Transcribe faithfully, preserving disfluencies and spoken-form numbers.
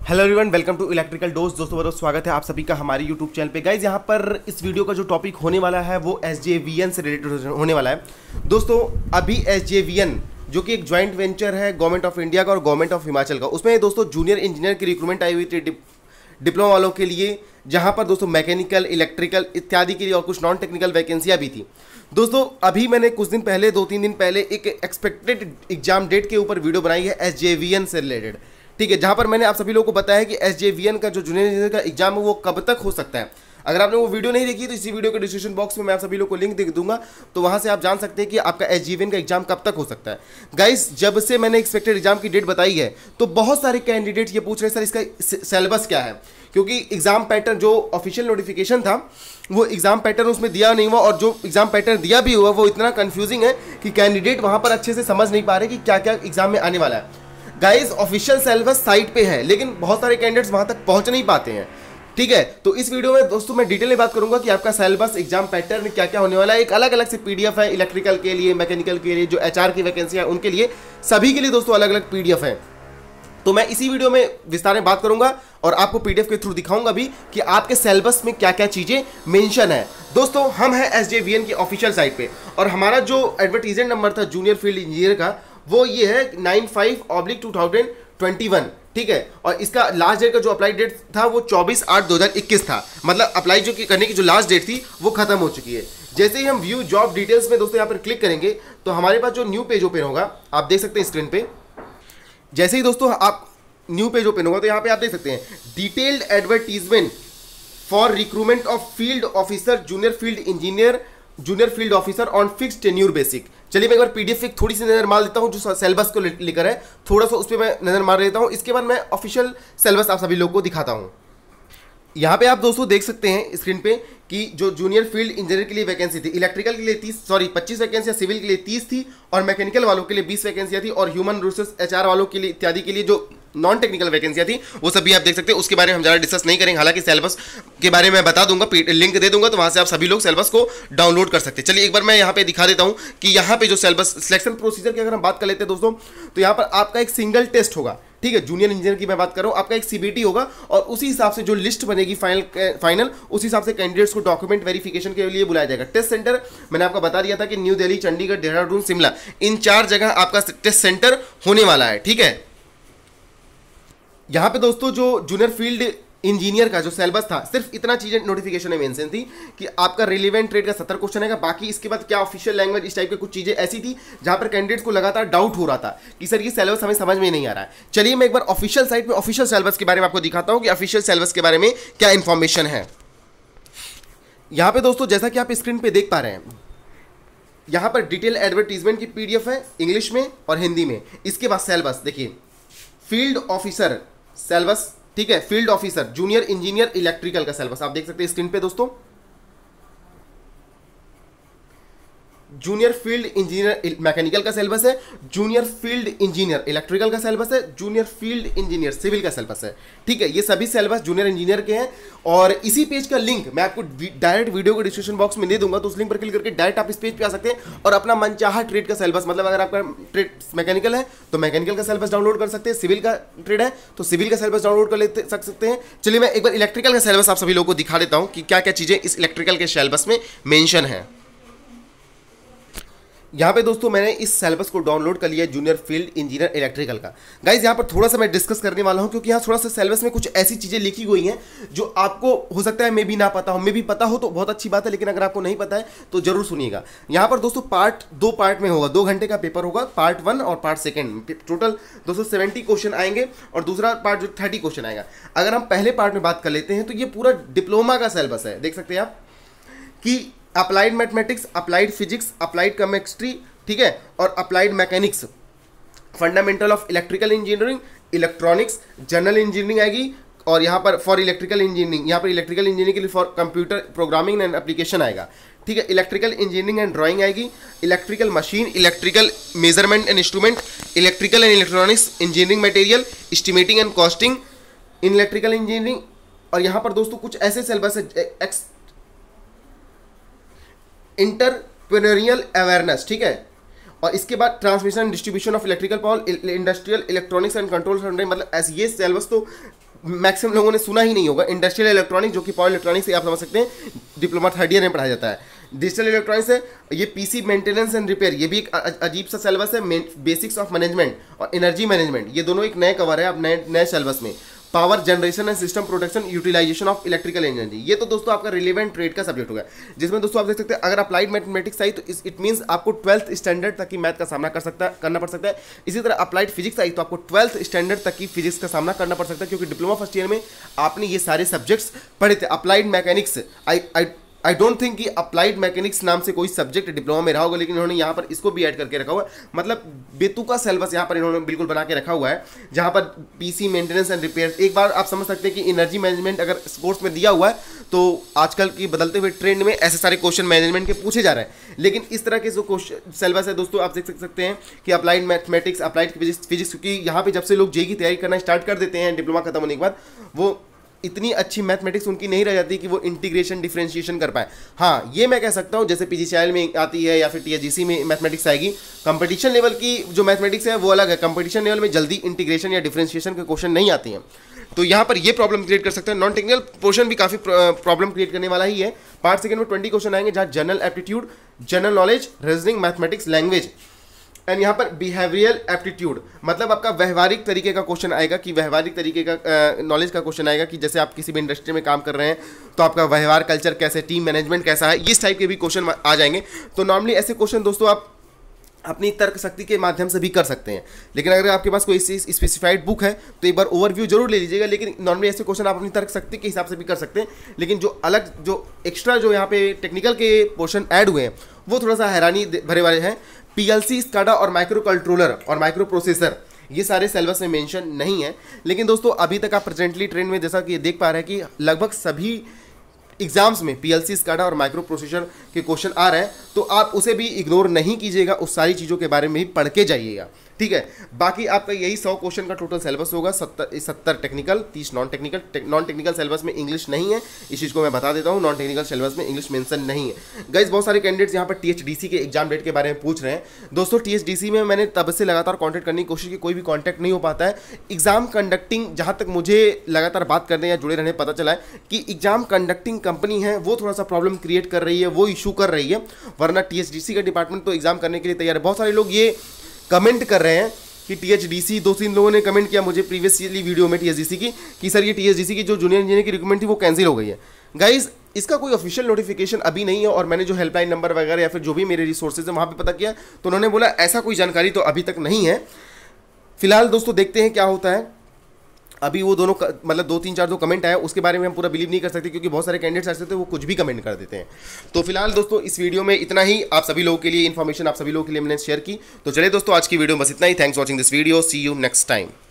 Hello everyone, welcome to electrical dose. दोस्तों बहुत स्वागत है आप सभी का हमारे यूट्यूब चैनल पे। गाइज यहाँ पर इस वीडियो का जो टॉपिक होने वाला है वो एस जे वी एन से रिलेटेड होने वाला है। दोस्तों अभी एस जे वी एन जो कि एक ज्वाइंट वेंचर है गवर्नमेंट ऑफ इंडिया का और गवर्नमेंट ऑफ हिमाचल का, उसमें दोस्तों जूनियर इंजीनियर की रिक्रूटमेंट आई हुई थी डिप्लोमा वालों के लिए, जहाँ पर दोस्तों मैकेनिकल, इलेक्ट्रिकल इत्यादि के लिए और कुछ नॉन टेक्निकल वैकेंसियाँ भी थी। दोस्तों अभी मैंने कुछ दिन पहले दो तीन दिन पहले एक एक्सपेक्टेड एग्जाम डेट के ऊपर वीडियो बनाई है एस जे वी एन से रिलेटेड, ठीक है, जहां पर मैंने आप सभी लोगों को बताया कि एस जे वी एन का जो जूनियर इंजीनियर का एग्जाम है वो कब तक हो सकता है। अगर आपने वो वीडियो नहीं देखी तो इसी वीडियो के डिस्क्रिप्शन बॉक्स में मैं आप सभी लोगों को लिंक दे दूंगा, तो वहां से आप जान सकते हैं कि आपका एस जे वी एन का एग्जाम कब तक हो सकता है। गाइस जब से मैंने एक्सपेक्टेड एग्जाम की डेट बताई है तो बहुत सारे कैंडिडेट्स ये पूछ रहे हैं सर इसका सिलेबस क्या है, क्योंकि एग्जाम पैटर्न जो ऑफिशियल नोटिफिकेशन था वो एग्जाम पैटर्न उसमें दिया नहीं हुआ, और जो एग्जाम पैटर्न दिया भी हुआ वो इतना कंफ्यूजिंग है कि कैंडिडेट वहां पर अच्छे से समझ नहीं पा रहे कि क्या क्या एग्जाम में आने वाला है। गाइस ऑफिशियल सिलेबस साइट पे है लेकिन बहुत सारे कैंडिडेट्स वहां तक पहुंच नहीं पाते हैं, ठीक है। तो इस वीडियो में दोस्तों मैं डिटेल में बात करूंगा कि आपका सिलेबस, एग्जाम पैटर्न क्या क्या होने वाला है। एक अलग अलग से पीडीएफ है इलेक्ट्रिकल के लिए, मैकेनिकल के लिए, जो एचआर की वैकेंसी है उनके लिए, सभी के लिए दोस्तों अलग अलग पीडीएफ है। तो मैं इसी वीडियो में विस्तार में बात करूंगा और आपको पीडीएफ के थ्रू दिखाऊंगा भी कि आपके सिलेबस में क्या क्या चीजें मेंशन है। दोस्तों हम हैं एस जे वी एन की ऑफिशियल साइट पे और हमारा जो एडवर्टीजमेंट नंबर था जूनियर फील्ड इंजीनियर का वो ये है nine five oblique two thousand twenty one, ठीक है। और इसका लास्ट डेट का जो अप्लाई डेट था वो चौबीस आठ दो हज़ार इक्कीस था, मतलब अप्लाई जो करने की जो लास्ट डेट थी वो खत्म हो चुकी है। जैसे ही हम व्यू जॉब डिटेल्स में दोस्तों यहाँ पर क्लिक करेंगे तो हमारे पास जो न्यू पेज ओपन होगा, आप देख सकते हैं स्क्रीन पे। जैसे ही दोस्तों आप न्यू पेज ओपन होगा तो यहाँ पे आप देख सकते हैं detailed advertisement for recruitment of field officer, junior field engineer, junior field officer on fixed tenure basic. चलिए मैं एक बार पीडीएफ एक थोड़ी सी नजर मार लेता हूँ जो सिलेबस को लेकर है, थोड़ा सा उस पर मैं नजर मार लेता हूँ। इसके बाद मैं ऑफिशियल सिलेबस आप सभी लोगों को दिखाता हूँ। यहाँ पे आप दोस्तों देख सकते हैं स्क्रीन पे कि जो जूनियर फील्ड इंजीनियर के लिए वैकेंसी थी, इलेक्ट्रिकल के लिए तीस सॉरी पच्चीस वैकेंसियाँ, सिविल के लिए तीस थी और मैकेनिकल वालों के लिए बीस वैकेंसियाँ थी, और ह्यूमन रिसोर्स एचआर वालों के लिए इत्यादि के लिए जो नॉन टेक्निकल वैकेंसियाँ थी वो सभी आप देख सकते हैं। उसके बारे में हम ज़्यादा डिस्कस नहीं करेंगे, हालांकि सिलेबस के बारे में बता दूंगा, लिंक दे दूंगा, तो वहाँ से आप सभी लोग सिलेबस को डाउनलोड कर सकते हैं। चलिए एक बार मैं यहाँ पे दिखा देता हूँ कि यहाँ पे जो सिलेबस सिलेक्शन प्रोसीजर की अगर हम बात कर लेते हैं दोस्तों, तो यहाँ पर आपका एक सिंगल टेस्ट होगा, ठीक है। जूनियर इंजीनियर की मैं बात कर रहा हूँ, आपका एक सीबीटी होगा और उसी हिसाब से जो लिस्ट बनेगी फाइनल फाइनल उस हिसाब से कैंडिडेट्स को डॉक्यूमेंट वेरिफिकेशन के लिए बुलाया जाएगा। टेस्ट सेंटर मैंने आपको बता दिया था कि न्यू दिल्ली, चंडीगढ़, देहरादून, शिमला, इन चार जगह आपका टेस्ट सेंटर होने वाला है, ठीक है। यहाँ पे दोस्तों जो जूनियर फील्ड इंजीनियर का जो सिलेबस था सिर्फ इतना चीजें नोटिफिकेशन में मेंशन थी कि आपका रिलेवेंट ट्रेड का सत्तर क्वेश्चन है, बाकी इसके बाद क्या ऑफिशियल लैंग्वेज इस टाइप की कुछ चीजें ऐसी थी जहां पर कैंडिडेट्स को लगातार डाउट हो रहा था कि सर ये सिलेबस हमें समझ में नहीं आ रहा है। चलिए मैं एक बार ऑफिशियल साइट में ऑफिशियल सिलेबस के बारे में आपको दिखाता हूं कि ऑफिशियल सिलेबस के बारे में क्या इंफॉर्मेशन है। यहां पर दोस्तों जैसा कि आप स्क्रीन पर देख पा रहे हैं, यहां पर डिटेल एडवर्टीजमेंट की पीडीएफ है इंग्लिश में और हिंदी में। इसके बाद सिलेबस देखिए, फील्ड ऑफिसर सिलेबस, ठीक है, field officer junior engineer electrical का सिलेबस आप देख सकते हैं स्क्रीन पे दोस्तों। जूनियर फील्ड इंजीनियर मैकेनिकल का सिलेबस है, जूनियर फील्ड इंजीनियर इलेक्ट्रिकल का सिलेबस है, जूनियर फील्ड इंजीनियर सिविल का सिलेबस है, ठीक है। ये सभी सिलेबस जूनियर इंजीनियर के हैं और इसी पेज का लिंक मैं आपको डायरेक्ट वीडियो के डिस्क्रिप्शन बॉक्स में दे दूंगा, तो उस लिंक पर क्लिक करके डायरेक्ट आप इस पेज पे आ सकते हैं और अपना मनचाहा ट्रेड का सिलेबस, मतलब अगर आपका ट्रेड मैकेनिकल है तो मैकेनिकल का सिलेबस डाउनलोड कर सकते हैं, सिविल का ट्रेड है तो सिविल का सिलेबस डाउनलोड कर लेते सकते हैं। चलिए मैं एक बार इलेक्ट्रिकल का सिलेबस आप सभी लोगों को दिखा देता हूँ कि क्या क्या चीजें इस इलेक्ट्रिकल के सिलेबस में मेंशन है। यहाँ पे दोस्तों मैंने इस सिलेबस को डाउनलोड कर लिया जूनियर फील्ड इंजीनियर इलेक्ट्रिकल का। गाइज यहाँ पर थोड़ा सा मैं डिस्कस करने वाला हूँ क्योंकि यहाँ थोड़ा सा सिलेबस में कुछ ऐसी चीज़ें लिखी हुई हैं जो आपको हो सकता है मे भी ना पता हो, मे भी पता हो तो बहुत अच्छी बात है, लेकिन अगर आपको नहीं पता है तो जरूर सुनिएगा। यहाँ पर दोस्तों पार्ट दो पार्ट में होगा, दो घंटे का पेपर होगा, पार्ट वन और पार्ट सेकेंड। टोटल दोस्तों सेवेंटी क्वेश्चन आएंगे और दूसरा पार्ट जो थर्टी क्वेश्चन आएगा। अगर हम पहले पार्ट में बात कर लेते हैं तो ये पूरा डिप्लोमा का सिलेबस है, देख सकते हैं आप कि applied mathematics, applied physics, applied chemistry, ठीक है, और applied mechanics, fundamental of electrical engineering, electronics, general engineering आएगी, और यहाँ पर फॉर इलेक्ट्रिकल इंजीनियरिंग, यहाँ पर इलेक्ट्रिकल इंजीनियरिंग के लिए for computer programming and application आएगा, ठीक है। इलेक्ट्रिकल इंजीनियरिंग एंड ड्राइंग आएगी, electrical machine, electrical measurement and instrument, electrical and electronics engineering material, estimating and costing in electrical engineering. और यहाँ पर दोस्तों कुछ ऐसे सिलेबस है, इंटरप्रेन्योरियल अवेयरनेस, ठीक है, और इसके बाद transmission distribution of electrical power, industrial electronics and control, मतलब ऐसे ये सिलेबस तो मैक्सिमम लोगों ने सुना ही नहीं होगा। इंडस्ट्रियल इलेक्ट्रॉनिक्स, जो कि पावर इलेक्ट्रॉनिक्स से आप समझ सकते हैं डिप्लोमा थर्ड ईयर में पढ़ाया जाता है। डिजिटल इलेक्ट्रॉनिक्स है, ये पीसी मेंटेनेंस एंड रिपेयर, ये भी एक अजीब सा सिलेबस है। बेसिक्स ऑफ मैनेजमेंट और एनर्जी मैनेजमेंट, ये दोनों एक नए कवर है अब नए नए सिलेबस में। Power generation and system production utilisation of electrical energy, ये तो दोस्तों आपका रिलेवेंट ट्रेड का सब्जेक्ट होगा, जिसमें दोस्तों आप देख सकते हैं अगर अप्लाइड मैथमेटिक्स आई तो इट मींस आपको ट्वेल्थ स्टैंडर्ड तक की मैथ का सामना कर सकता करना पड़ सकता है। इसी तरह अप्लाइड फिजिक्स आई तो आपको ट्वेल्थ स्टैंडर्ड तक की फिजिक्स का सामना करना पड़ सकता है, क्योंकि डिप्लोमा फर्स्ट ईयर में आपने ये सारे सब्जेक्ट्स पढ़े थे। Applied mechanics, I I I don't think कि अप्लाइड मैकेनिक्स नाम से कोई सब्जेक्ट डिप्लोमा में रहा होगा, लेकिन इन्होंने यहाँ पर इसको भी ऐड करके रखा हुआ है। मतलब बेतुका सिलेबस यहाँ पर इन्होंने बिल्कुल बना के रखा हुआ है, जहाँ पर पीसी मेंटेनेंस एंड रिपेयर, एक बार आप समझ सकते हैं कि एनर्जी मैनेजमेंट अगर कोर्स में दिया हुआ है तो आजकल की बदलते हुए ट्रेंड में ऐसे सारे क्वेश्चन मैनेजमेंट के पूछे जा रहे हैं। लेकिन इस तरह के जो क्वेश्चन सिलेबस है दोस्तों, आप देख सकते हैं कि applied mathematics, applied physics physics क्योंकि यहाँ पे जब से लोग जेई की तैयारी करना स्टार्ट कर देते हैं डिप्लोमा खत्म होने के बाद, वो इतनी अच्छी मैथमेटिक्स उनकी नहीं रह जाती कि वो इंटीग्रेशन डिफरेंशिएशन कर पाए। हाँ, ये मैं कह सकता हूँ, जैसे पीजीसीएल में आती है या फिर टीएचजीसी में मैथमेटिक्स आएगी, कंपटीशन लेवल की जो मैथमेटिक्स है वो अलग है। कंपटीशन लेवल में जल्दी इंटीग्रेशन या डिफरेंशिएशन के क्वेश्चन नहीं आती हैं, तो यहाँ पर ये प्रॉब्लम क्रिएट कर सकते हैं। नॉन टेक्निकल पोर्शन भी काफ़ी प्रॉब्लम क्रिएट करने वाला ही है। पार्ट सेकंड में ट्वेंटी क्वेश्चन आएंगे, जहाँ general aptitude, general knowledge, reasoning, mathematics, language and यहाँ पर बिहेवियरल एप्टीट्यूड, मतलब आपका व्यवहारिक तरीके का क्वेश्चन आएगा कि व्यवहारिक तरीके का नॉलेज का क्वेश्चन आएगा कि जैसे आप किसी भी इंडस्ट्री में काम कर रहे हैं तो आपका व्यवहार कल्चर कैसे, टीम मैनेजमेंट कैसा है, इस टाइप के भी क्वेश्चन आ जाएंगे। तो नॉर्मली ऐसे क्वेश्चन दोस्तों आप अपनी तर्क शक्ति के माध्यम से भी कर सकते हैं, लेकिन अगर आपके पास कोई स्पेसिफाइड बुक है तो एक बार ओवरव्यू जरूर ले लीजिएगा। लेकिन नॉर्मली ऐसे क्वेश्चन आप अपनी तर्क शक्ति के हिसाब से भी कर सकते हैं, लेकिन जो अलग जो एक्स्ट्रा जो यहाँ पे टेक्निकल के पोर्शन ऐड हुए हैं वो थोड़ा सा हैरानी भरे वाले हैं। पीएलसी, स्काडा और माइक्रो कंट्रोलर और माइक्रो प्रोसेसर, ये सारे सिलेबस में मेंशन नहीं है। लेकिन दोस्तों अभी तक आप प्रेजेंटली ट्रेंड में जैसा कि देख पा रहे हैं कि लगभग सभी एग्जाम्स में पीएलसी, स्काडा और माइक्रो प्रोसेसर के क्वेश्चन आ रहे हैं, तो आप उसे भी इग्नोर नहीं कीजिएगा, उस सारी चीज़ों के बारे में भी पढ़ के जाइएगा, ठीक है। बाकी आपका यही सौ क्वेश्चन का टोटल सिलेबस होगा, सत्तर सत्तर टेक्निकल, तीस non technical. Non technical syllabus में इंग्लिश नहीं है, इस चीज़ को मैं बता देता हूँ, नॉन टेक्निकल सिलेबस में इंग्लिश मेंशन नहीं है। गाइस बहुत सारे कैंडिडेट्स यहाँ पर टीएचडीसी के एग्जाम डेट के बारे में पूछ रहे हैं। दोस्तों टीएचडीसी में मैंने तब से लगातार कॉन्टैक्ट करने की कोशिश की, कोई भी कॉन्टैक्ट नहीं हो पाता है। एग्जाम कंडक्टिंग, जहाँ तक मुझे लगातार बात करने या जुड़े रहने पता चला है कि एग्जाम कंडक्टिंग कंपनी है वो थोड़ा सा प्रॉब्लम क्रिएट कर रही है, वो इशू कर रही है, वरना टीएचडीसी का डिपार्टमेंट तो एग्जाम करने के लिए तैयार है। बहुत सारे लोग ये कमेंट कर रहे हैं कि टीएचडीसी, दो तीन लोगों ने कमेंट किया मुझे प्रीवियसली वीडियो में टीएचडीसी की कि सर ये टीएचडीसी की जो जूनियर इंजीनियर की रिक्रूटमेंट थी वो कैंसिल हो गई है। गाइज इसका कोई ऑफिशियल नोटिफिकेशन अभी नहीं है, और मैंने जो हेल्पलाइन नंबर वगैरह या फिर जो भी मेरे रिसोर्सेज है वहाँ पे पता किया तो उन्होंने बोला ऐसा कोई जानकारी तो अभी तक नहीं है। फिलहाल दोस्तों देखते हैं क्या होता है। अभी वो दोनों मतलब दो तीन चार जो कमेंट आया उसके बारे में हम पूरा बिलीव नहीं कर सकते, क्योंकि बहुत सारे कैंडिडेट्स ऐसे थे वो कुछ भी कमेंट कर देते हैं। तो फिलहाल दोस्तों इस वीडियो में इतना ही, आप सभी लोगों के लिए इन्फॉर्मेशन आप सभी लोगों के लिए मैंने शेयर की। तो चलिए दोस्तों आज की वीडियो में बस इतना ही। Thanks watching this video, see you next time.